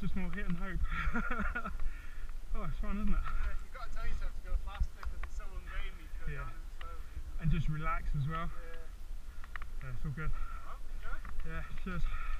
just more hit and hope. Oh, it's fun, isn't it? Yeah, you've got to tell yourself to go faster because it's so ungainly to go down slowly. And just relax as well. Yeah. Yeah, it's all good. Well, enjoy. Yeah, cheers.